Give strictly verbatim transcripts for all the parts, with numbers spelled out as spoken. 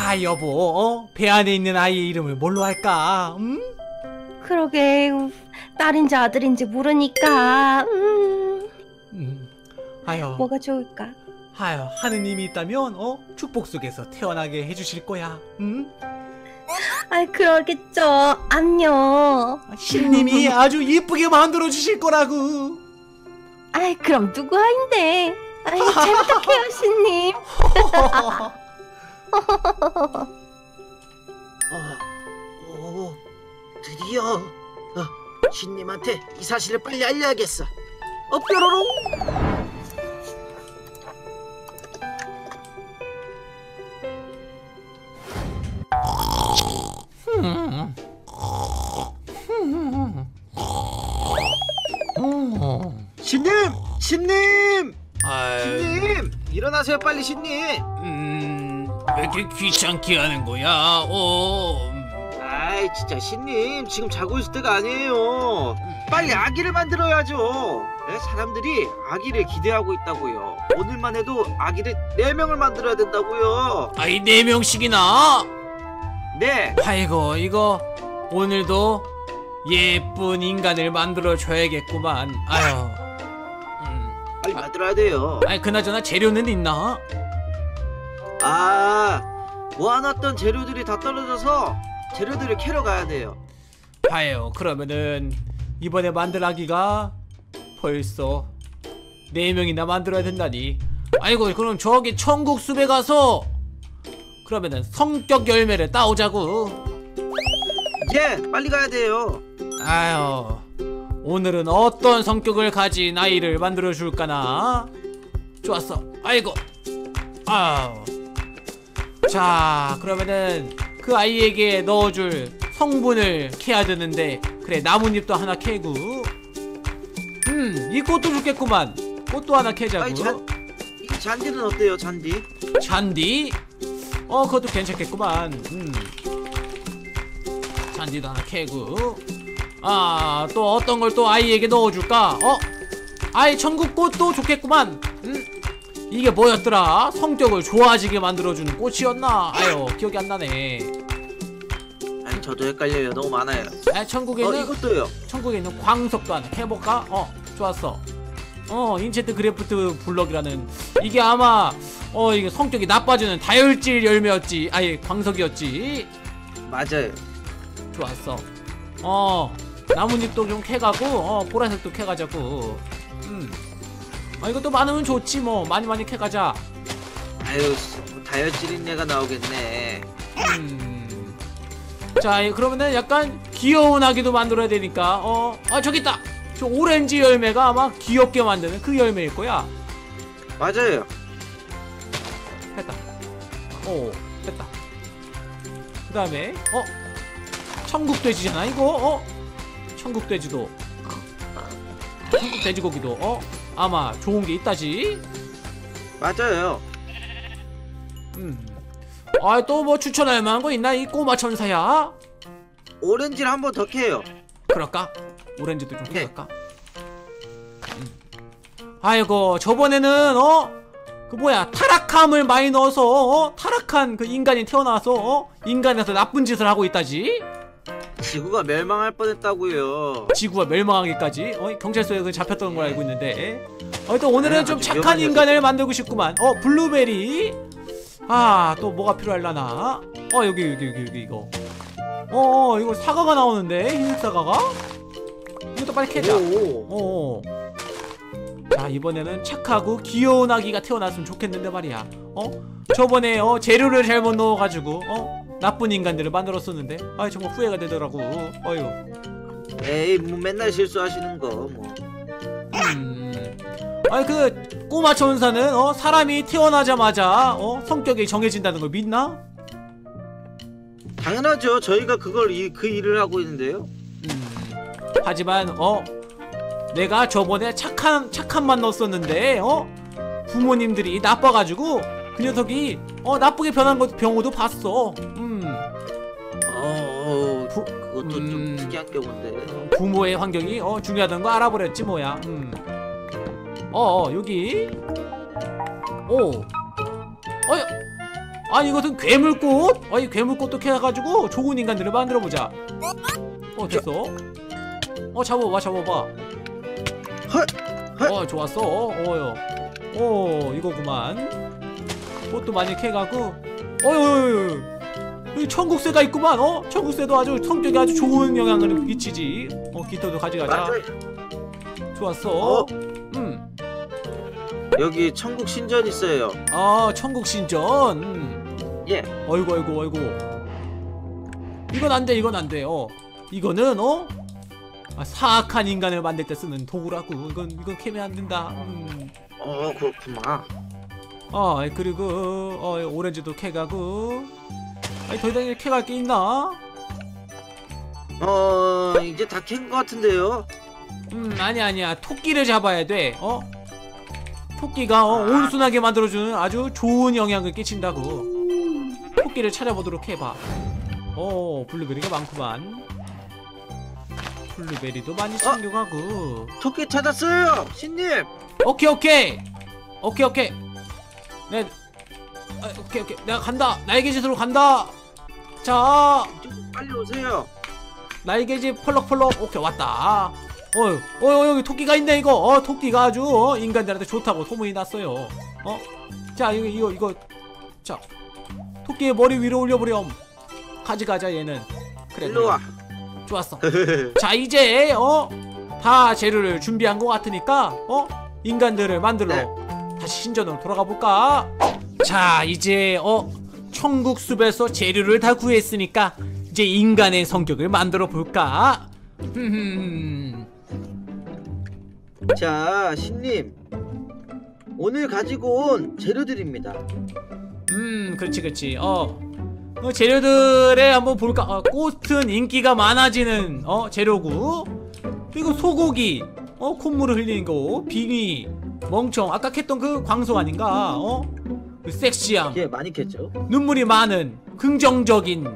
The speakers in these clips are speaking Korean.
아 여보, 어? 배 안에 있는 아이의 이름을 뭘로 할까? 음? 그러게, 딸인지 아들인지 모르니까 음, 음. 아유, 뭐가 좋을까? 아유, 하느님이 있다면 어? 축복 속에서 태어나게 해주실 거야. 음? 아, 그러겠죠. 안녕. 신님이 아주 예쁘게 만들어 주실 거라고. 아이, 그럼 누구 아인데? 아이, 잘 부탁해요, 신님. 어, 오, 드디어 어, 신님한테 이 사실을 빨리 알려야겠어. 어, 뾰로롱. 신님, 신님, 아이, 신님, 일어나세요 빨리 신님. 음, 왜 이렇게 귀찮게 하는 거야? 어, 아이 진짜 신님 지금 자고 있을 때가 아니에요. 빨리 아기를 만들어야죠. 네, 사람들이 아기를 기대하고 있다고요. 오늘만 해도 아기를 네 명을 만들어야 된다고요. 아이 네 명씩이나? 네. 아이고 이거 오늘도 예쁜 인간을 만들어 줘야겠구만. 아유, 음, 빨리 만들어야 돼요. 아니 그나저나 재료는 있나? 아, 모아놨던 재료들이 다 떨어져서 재료들을 캐러 가야 돼요. 아유, 그러면은 이번에 만들 아기가 벌써 네 명이나 만들어야 된다니. 아이고, 그럼 저기 천국 숲에 가서 그러면은 성격 열매를 따오자고. 예, 빨리 가야 돼요. 아유, 오늘은 어떤 성격을 가진 아이를 만들어 줄까나. 좋았어. 아이고, 아우. 자, 그러면은 그 아이에게 넣어줄 성분을 캐야 되는데, 그래, 나뭇잎도 하나 캐고, 음, 이 꽃도 좋겠구만. 꽃도 하나 캐자고. 아이, 잔, 이 잔디는 어때요, 잔디? 잔디? 어, 그것도 괜찮겠구만. 음. 잔디도 하나 캐고. 아, 또 어떤 걸 또 아이에게 넣어줄까? 어? 아이 천국꽃도 좋겠구만. 음? 이게 뭐였더라? 성격을 좋아지게 만들어주는 꽃이었나? 아유, 기억이 안 나네. 아니, 저도 헷갈려요. 너무 많아요. 아, 천국에 어, 있는, 이것도요. 천국에 있는 광석도 하나 캐볼까? 어, 좋았어. 어, 인체트 그래프트 블럭이라는, 이게 아마 어, 이게 성격이 나빠지는 다혈질 열매였지. 아예 광석이었지. 맞아요. 좋았어. 어, 나뭇잎도 좀 캐가고, 어, 보라색도 캐가자고. 음. 아, 이것도 많으면 좋지 뭐. 많이 많이 캐가자. 아유, 다혈질인 애가 나오겠네. 음. 자, 그러면은 약간 귀여운 아기도 만들어야 되니까, 어, 아, 저기 있다. 저 오렌지 열매가 아마 귀엽게 만드는 그 열매일 거야. 맞아요. 됐다. 오, 됐다. 그 다음에, 어, 천국돼지잖아, 이거, 어? 천국돼지도. 천국돼지고기도, 어? 아마 좋은 게 있다지? 맞아요. 음. 아, 또 뭐 추천할 만한 거 있나? 이 꼬마 천사야? 오렌지를 한 번 더 캐요. 그럴까? 오렌지도 좀 네. 캐볼까? 음. 아이고, 저번에는, 어? 그 뭐야, 타락함을 많이 넣어서, 어? 타락한 그 인간이 태어나서, 어? 인간에서 나쁜 짓을 하고 있다지? 지구가 멸망할 뻔했다고요. 지구가 멸망하기까지, 어? 경찰서에 그 잡혔던 걸 알고 있는데, 어, 또 오늘은 네, 좀 아주 착한 위험한 인간을 만들고 싶구만. 어, 블루베리. 아, 또 뭐가 필요할라나? 어, 여기, 여기, 여기, 여기, 이거. 어, 어, 이거 사과가 나오는데, 흰색 사과가? 이것도 빨리 캐자. 오. 어. 자, 이번에는 착하고 귀여운 아기가 태어났으면 좋겠는데 말이야. 어? 저번에 어 재료를 잘못 넣어가지고 어 나쁜 인간들을 만들었었는데, 아 정말 후회가 되더라고. 어휴. 에이, 뭐 맨날 실수하시는 거 뭐. 음. 아니 그 꼬마 천사는 어 사람이 태어나자마자 어 성격이 정해진다는 걸 믿나? 당연하죠. 저희가 그걸 이, 그 일을 하고 있는데요. 음. 하지만 어 내가 저번에 착한 착한만 넣었었는데 어 부모님들이 나빠가지고 그 녀석이 어 나쁘게 변한 것 병호도 봤어. 음. 어, 어 부, 그것도 음, 좀 특이한 경우인데. 부모의 환경이 어 중요하다는 거 알아버렸지 뭐야. 음. 어, 어 여기. 오. 어. 아니 이것은 괴물꽃? 아이 괴물꽃도 캐가지고 좋은 인간들을 만들어보자. 어 됐어. 어 잡아봐 잡아봐. 헐. 어 좋았어. 어요. 어 이거구만. 꽃도 많이 캐가고. 어유 여기 천국새가 있구만. 어 천국새도 아주 성격이 아주 좋은 영향을 미치지. 어 깃털도 가져가자. 맞아요. 좋았어. 어? 음. 여기 천국 신전 있어요. 아 천국 신전. 음. 예. 어이구 어이구 어이구. 이건 안돼 이건 안돼. 어 이거는 어 아, 사악한 인간을 만들 때 쓰는 도구라고. 이건 이건 캐면 안 된다. 음. 어 그렇구나. 아 그리고 어 오렌지도 캐가고. 아니 더 이상 캐갈 게 있나? 어 이제 다 캔 것 같은데요. 음 아니 아니야. 토끼를 잡아야 돼. 어 토끼가 어, 온순하게 만들어주는 아주 좋은 영향을 끼친다고. 토끼를 찾아보도록 해봐. 어 블루베리가 많구만. 블루베리도 많이 챙겨가고. 토끼 찾았어요, 신님. 오케이 오케이 오케이 오케이. 네 아, 오케이 오케이 내가 간다. 날개짓으로 간다. 자 빨리 오세요. 날개짓 펄럭펄럭. 오케이 왔다. 어휴 어 여기 토끼가 있네. 이거 어 토끼가 아주 어, 인간들한테 좋다고 소문이 났어요. 어? 자 이거 이거 이거 자 토끼의 머리 위로 올려버렴. 가져가자 얘는. 그래 일로 와. 좋았어. 자 이제 어 다 재료를 준비한 것 같으니까 어 인간들을 만들러 네. 다시 신전으로 돌아가 볼까. 자 이제 어 천국 숲에서 재료를 다 구했으니까 이제 인간의 성격을 만들어 볼까. 자, 신님. 오늘 가지고 온 재료들입니다. 음 그렇지 그렇지. 어, 어 재료들에 한번 볼까. 어, 꽃은 인기가 많아지는 어 재료고. 그리고 소고기 어 콧물을 흘리는 거. 빙의 멍청 아까 캤던 그 광석 아닌가. 어 그 섹시함. 예, 많이 캤죠. 눈물이 많은 긍정적인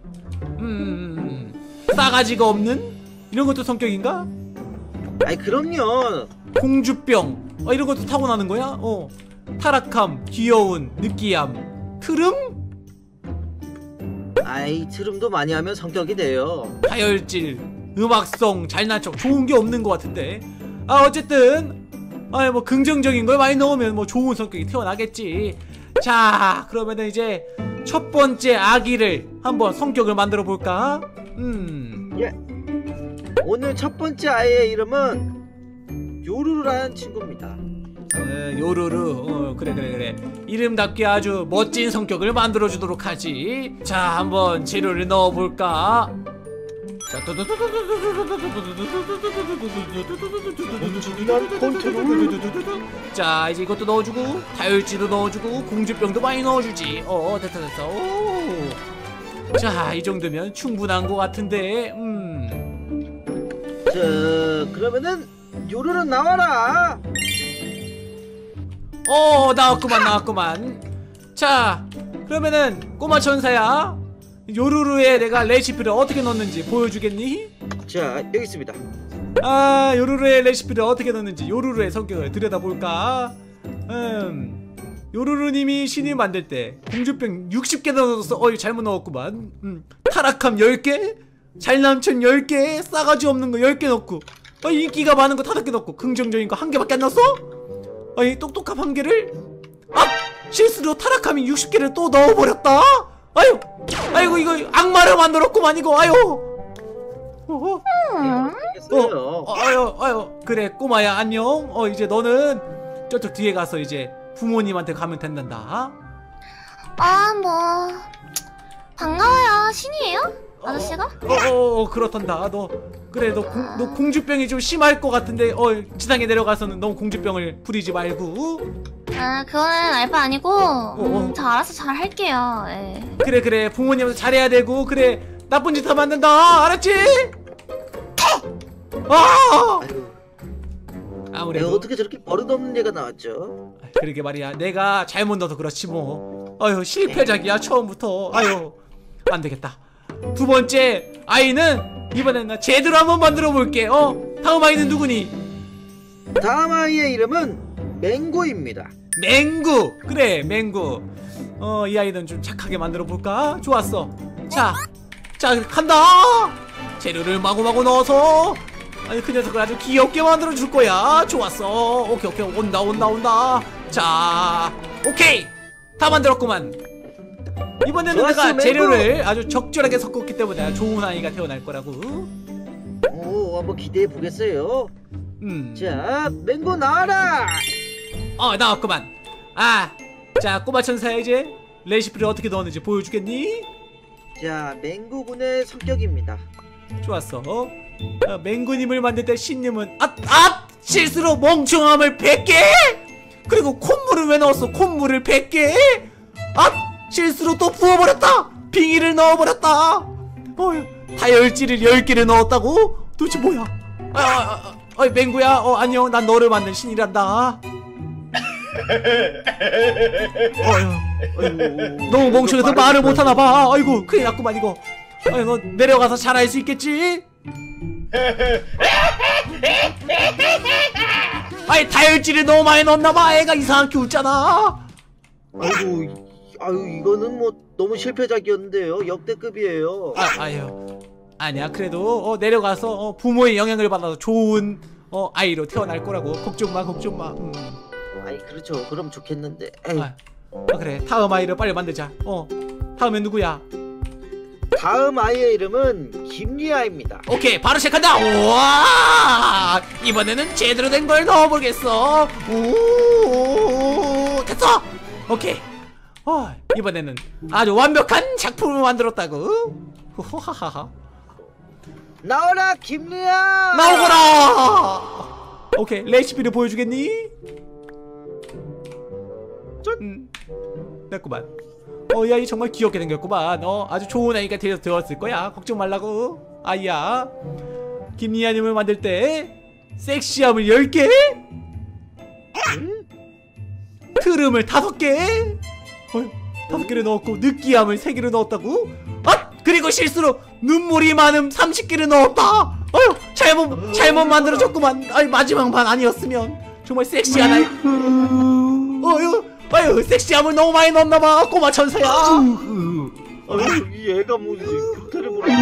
음 싸가지가 없는 이런 것도 성격인가? 아이, 그럼요. 공주병 어, 이런 것도 타고나는 거야? 어 타락함, 귀여운, 느끼함, 트름? 아이, 트름도 많이 하면 성격이 돼요. 다혈질, 음악성, 잘난 척 좋은 게 없는 것 같은데. 아 어쨌든 아뭐 긍정적인 걸 많이 넣으면 뭐 좋은 성격이 태어나겠지. 자 그러면은 이제 첫 번째 아기를 한번 성격을 만들어 볼까? 음 예. 오늘 첫 번째 아이의 이름은 요루루라는 친구입니다. 어, 요루루. 어, 그래 그래 그래. 이름답게 아주 멋진 성격을 만들어 주도록 하지. 자 한번 재료를 넣어 볼까? 자, 자 이제 이것도 넣어주고 다혈질도 넣어주고 공주병도 많이 넣어주지. 어 됐다 됐다. 오. 자 이 정도면 충분한 것 같은데. 음. 자, 그러면은 요루루 나와라. 어 나왔구만 나왔구만. 자 그러면은 꼬마 천사야, 요루루에 내가 레시피를 어떻게 넣는지 보여주겠니? 자, 여기 있습니다. 아 요루루의 레시피를 어떻게 넣는지 요루루의 성격을 들여다볼까. 음 요루루님이 신이 만들 때 공주병 육십 개 넣어서 어이 잘못 넣었구만. 음 타락함 열 개, 잘남친 열 개, 싸가지 없는 거 열 개 넣고, 어, 인기가 많은 거 다섯 개 넣고, 긍정적인 거 한 개밖에 안 넣었어? 아니 똑똑함 한 개를 아 실수로 타락함이 육십 개를 또 넣어버렸다. 아유 아이고 이거 악마를 만들었구만 이거. 아유 어, 예, 알겠어요. 어, 아유 아유 그래 꼬마야 안녕. 어 이제 너는 저쪽 뒤에 가서 이제 부모님한테 가면 된단다. 아, 뭐 반가워요. 신이에요? 아저씨가? 어, 어, 어 그렇단다. 너 그래 너, 공, 너 공주병이 좀 심할 것 같은데 어 지상에 내려가서는 너무 공주병을 부리지 말고. 아, 그거는 알바 아니고 음, 저 알아서 잘 할게요. 예. 그래 그래 부모님한테 잘해야 되고. 그래 나쁜 짓 하면 안 된다. 알았지? 아! 아유, 아무래도 내가 어떻게 저렇게 버릇없는 얘가 나왔죠? 그러게 말이야. 내가 잘못 넣어서 그렇지 뭐. 아유 실패작이야 처음부터. 아유 안되겠다. 두 번째 아이는 이번엔 나 제대로 한번 만들어 볼게. 어 다음 아이는 누구니? 다음 아이의 이름은 맹고입니다. 맹구. 그래 맹구. 어 이 아이는 좀 착하게 만들어 볼까? 좋았어. 자, 자 간다. 재료를 마구마구 넣어서 아니 그 녀석을 아주 귀엽게 만들어 줄 거야. 좋았어. 오케이 오케이 온다 온다 온다. 자, 오케이 다 만들었구만. 이번에는 좋았어, 내가 맹구. 재료를 아주 적절하게 섞었기 때문에 좋은 아이가 태어날 거라고. 오, 한번 기대해 보겠어요. 음. 자, 맹구 나와라. 어 나왔구만. 아, 자 꼬마 천사야 이제 레시피를 어떻게 넣었는지 보여주겠니? 자, 맹구군의 성격입니다. 좋았어. 어, 맹구님을 만들 때 신님은 아, 아! 실수로 멍청함을 백 개! 그리고 콧물을 왜 넣었어? 콧물을 백 개! 아! 실수로 또 부어버렸다! 빙의를 넣어버렸다! 어, 다혈질을 열 개를 넣었다고? 도대체 뭐야? 아, 아, 아, 아, 맹구야, 어, 안녕. 난 너를 만든 신이란다. 어휴, 너무 멍청해서 말을 못하나봐. 아이고, 큰일 났구만, 이거. 아니, 너 내려가서 잘할 수 있겠지? 아니, 다혈질을 너무 많이 넣었나봐. 애가 이상하게 웃잖아. 아이고, 아유 이거는 뭐 너무 실패작이었는데요. 역대급이에요. 아, 아유. 아니야, 그래도 어, 내려가서 어, 부모의 영향을 받아서 좋은 어, 아이로 태어날 거라고. 걱정 마, 걱정 마. 음. 아이 그렇죠. 그럼 좋겠는데. 에이. 아, 아, 그래. 다음 아이를 빨리 만들자. 어, 다음엔 누구야? 다음 아이의 이름은 김리아입니다. 오케이, 바로 시작한다. 우와, 이번에는 제대로 된 걸 넣어보겠어. 오, 됐어. 오케이. 어, 이번에는 아주 완벽한 작품을 만들었다고. 호하하하. 나오라 김리아. 나오거라. 오케이, 레시피를 보여주겠니? 음, 됐구만. 어, 이 아이 정말 귀엽게 생겼구만. 어, 아주 좋은 아이가 되어, 되었을 거야. 걱정 말라고. 아이야. 김리아님을 만들 때 섹시함을 열 개, 트름을 다섯 개, 어, 다섯 개를 넣었고 느끼함을 세 개를 넣었다고? 아! 그리고 실수로 눈물이 많음 삼십 개를 넣었다. 어휴, 잘못 잘못 만들어졌구만. 아이, 마지막만 아니었으면 정말 섹시한 아이. 어휴, 아유, 섹시함을 너무 많이 넣었나봐. 꼬마 천사야. 아유 이 애가 뭐 교태를 부르.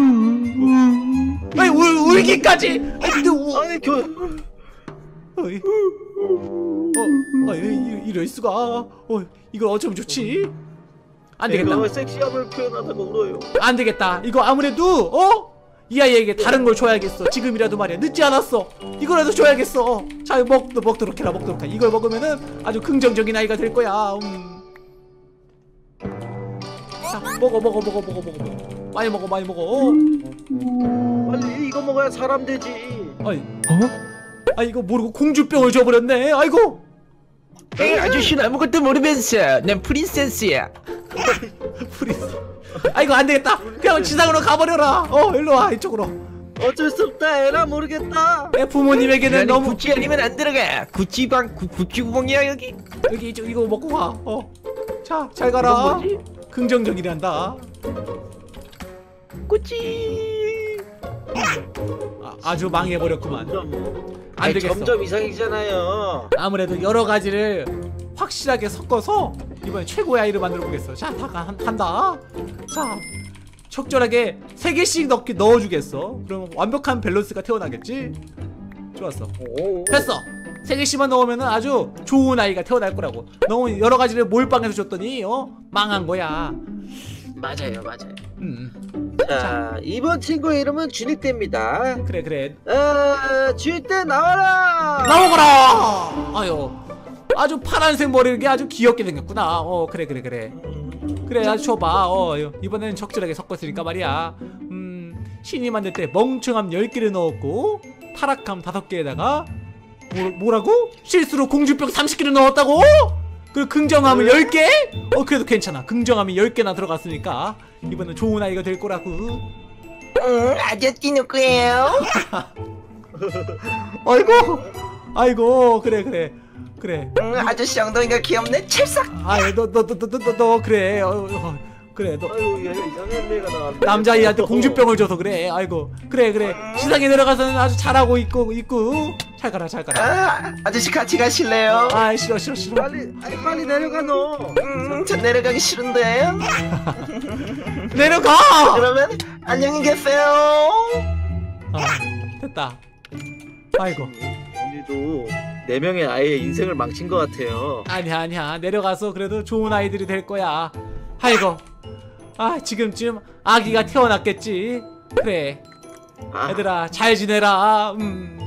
아이, 울 울기까지. 아이, 우. 아니 교. 어이. 어, 아유, 이럴 수가. 어, 이걸 어쩌면 좋지? 안 되겠다. 내가 섹시함을 표현하다가 울어요. 안 되겠다. 이거 아무래도 어? 이 아이에게 다른 걸 줘야겠어. 지금이라도 말이야. 늦지 않았어. 이거라도 줘야겠어. 자, 먹 먹도록 해라. 먹도록 해. 이걸 먹으면은 아주 긍정적인 아이가 될 거야. 음. 자, 먹어, 먹어, 먹어, 먹어, 먹어, 먹어. 많이 먹어, 많이 먹어. 빨리 이거 먹어야 사람 되지. 아이, 어? 아, 이거 모르고 공주병을 줘버렸네. 아이고. 에이, 아저씨는 아무것도 모르면서 난 프린세스야. 프린스. 아, 이거 안 되겠다. 그냥 지상으로 가버려라. 어, 일로 와, 이쪽으로. 어쩔 수 없다. 에라 모르겠다. 내 부모님에게는 너무 너무 구찌 아니면 안 들어가. 구찌방 구, 구찌 구멍이야 여기. 여기 이쪽 이거 먹고 가. 어. 자, 잘 가라. 뭐지? 긍정적이란다. 구찌. 아, 아주 망해버렸구만. 점점, 안 아니, 되겠어. 점점 이상해지잖아요. 아무래도 여러 가지를 확실하게 섞어서 이번에 최고의 아이를 만들어 보겠어. 자, 다 가, 한다. 자, 적절하게 세 개씩 넣기 넣어주겠어. 그러면 완벽한 밸런스가 태어나겠지. 좋았어. 오. 됐어. 세 개씩만 넣으면 아주 좋은 아이가 태어날 거라고. 너무 여러 가지를 몰빵해서 줬더니 어 망한 거야. 맞아요, 맞아요. 음. 자, 이번 친구의 이름은 주니떼입니다. 그래 그래. 어, 주니떼 나와라. 나오거라. 아유, 아주 파란색 머리를 아주 귀엽게 생겼구나. 어, 그래 그래 그래. 그래, 아주 줘봐. 어, 이번에는 적절하게 섞었으니까 말이야. 음, 신이 만들 때 멍청함 열 개를 넣었고 타락함 다섯 개에다가 뭐, 뭐라고? 실수로 공주병 삼십 개를 넣었다고? 그리고 긍정함을 열 개? 어, 그래도 괜찮아. 긍정함이 열 개나 들어갔으니까 이번엔 좋은 아이가 될 거라고. 응, 아저씨 누구예요? 아이고, 아이고, 그래 그래 그래. 응, 아저씨 엉덩이가 귀엽네. 찰싹. 아이, 너 너 너 너 너 너 그래. 어, 어, 그래 너 아유 얘가 이상한 애가 나왔네. 남자아이한테 공주병을 줘서 그래. 아이고 그래 그래 시상에 내려가서는 아주 잘하고 있고 있고 잘 가라 잘 가라. 아, 아저씨 같이 가실래요? 아 싫어 싫어 싫어. 빨리 아니 빨리 내려가 너. 음, 전 내려가기 싫은데. 내려가. 그러면 안녕히 계세요. 아 됐다. 아이고 오늘도 네 명의 아이의 인생을 망친 것 같아요. 아니야 아니야 내려가서 그래도 좋은 아이들이 될 거야. 아이고 아 지금쯤 아기가 태어났겠지. 그래 아, 얘들아 잘 지내라. 음.